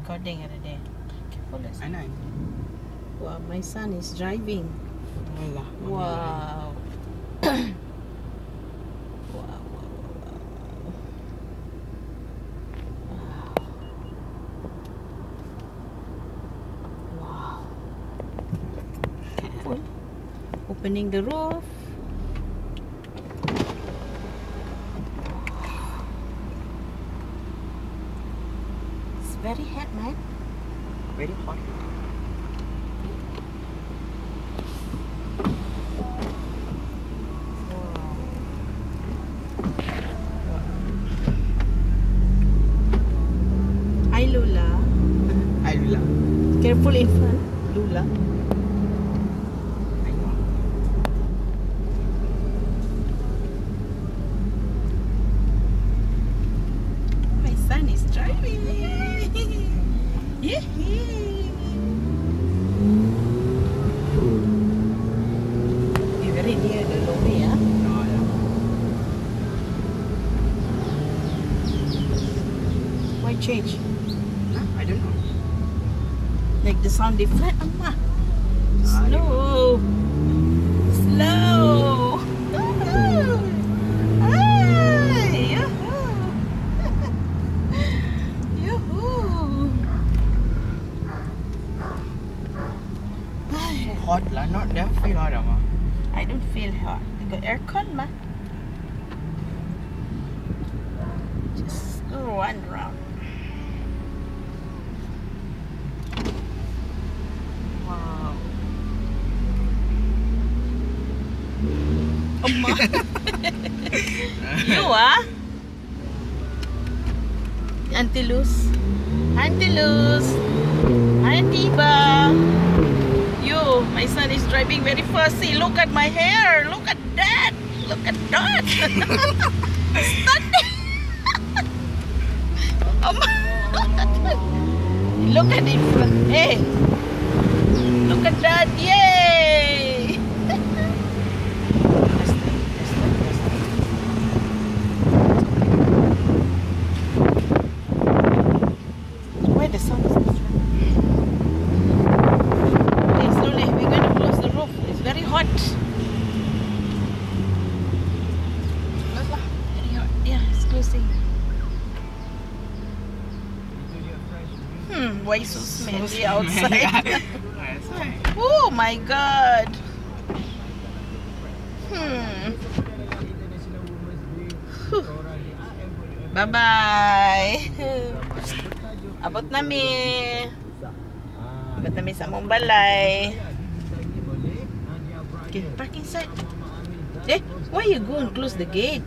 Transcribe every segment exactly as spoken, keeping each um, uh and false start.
recording already. Careful, let's- I know. Wow, my son is driving. Alah. Wow. wow, wow, wow, wow. Wow. Careful. Opening the roof. It's very hot, man. Very hot. Hi, Lula. Hi, Lula. Careful in front, Lula. I know. My son is driving. Yeah. You're very near the lorry, huh? No, yeah. Why change? Huh? I don't know. Like the sound different, Amma. Ah, Slow. Slow. Ay, yahoo. Yahoo. Ay, Hot lah, not that feel hot ama. I don't feel hot. I got aircon, ma. Just go one round. Wow. Amma. You ah? Auntie Luz. Auntie Luz. Auntie Ba. You, my son is driving very fussy. Look at my hair. Look at that. Look at that. Stunning. Amma. Look at it. Hey. Look at that. Yay. Why the sun is not running? Okay, slowly. We're going to close the roof. It's very hot. Close lah. Very hot. Yeah, it's closing. Hmm, why so smelly outside? Oh my god. Hmm. Bye bye. Abot nami. Abot nami sa mong balay. Okay, park inside. Eh, why you go and close the gate?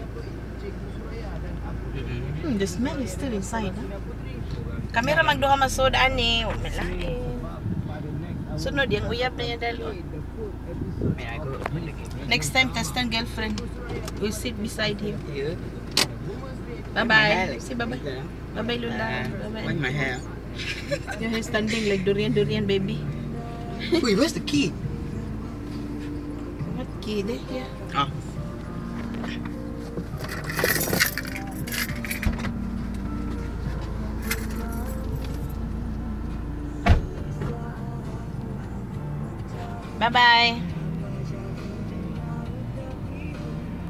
Hmm, the smell is still inside, huh? Kamera magduha masod ani, wa malaki. Sunod yang uyab na yan dalo. May I go open the gate? Next time, Testan girlfriend will sit beside him. Here. Bye bye. Say bye bye. Bye bye, Lula. Bye Why bye. my hair? Your hair standing like durian durian baby. Wait, where's the key? What kid eh? Yeah. Ah. Bye bye.